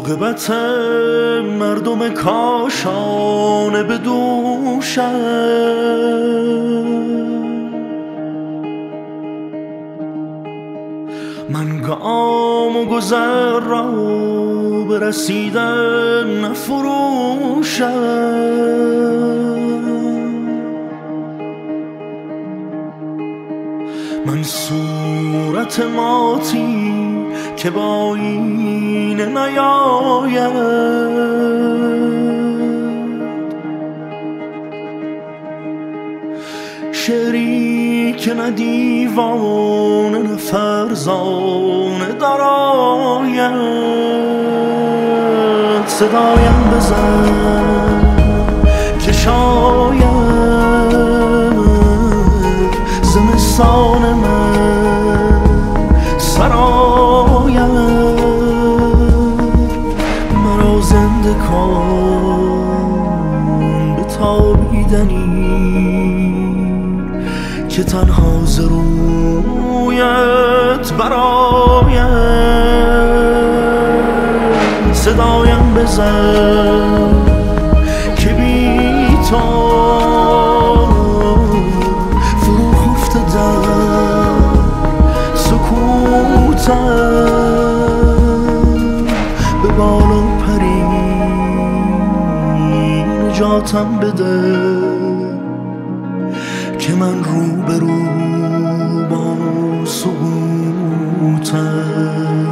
عاقبت مردم کاشانه به دوشم. من گام و گذر را به رسیدن نفروشم. من صورت ماتی که با آینه نیاید، شعری که نه دیوانه نه فرزانه درآید. صدایم بزن که شاید زمستان من سراید. مرا زنده کن به تابیدنی که تنها ز رویت براید. صدایم بزن که بی تو فرو خفته در سکوتم. به بالا پری نجاتم بده که من رو به رو با سقوطم.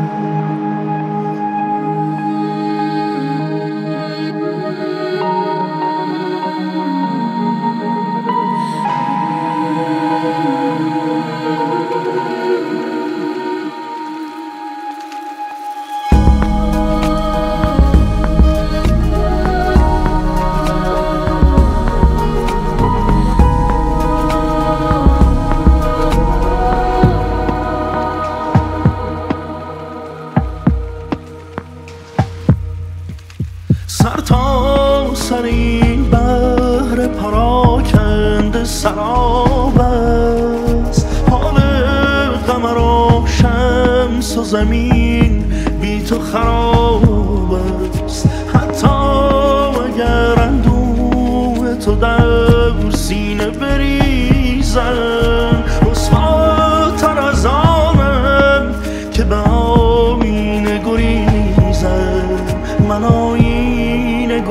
سر تا سر این بحر پراکنده سراب است. حال قمر و شمس و زمین بی تو خراب است. حتی اگر اندوه تو در سینه بریزم، رسواتر از آنم که به آینه گریزم. من آینه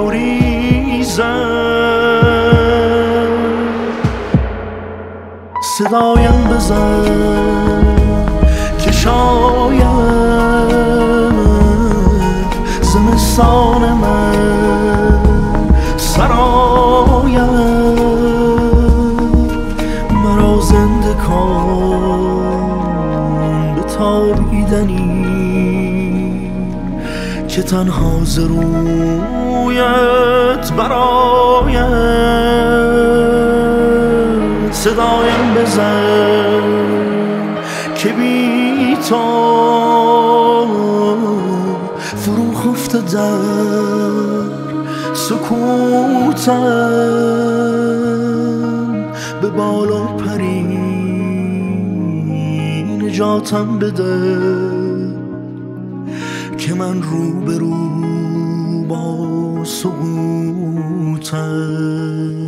گریزم. صدایم بزن که شاید زمستان من سراید. مرا زنده کن به تابیدنی که تنها ز رویت براید. صدایم بزن که بی تو فرو خفته در سکوتم. به بالا پری نجاتم بده که من رو به رو با سقوطم.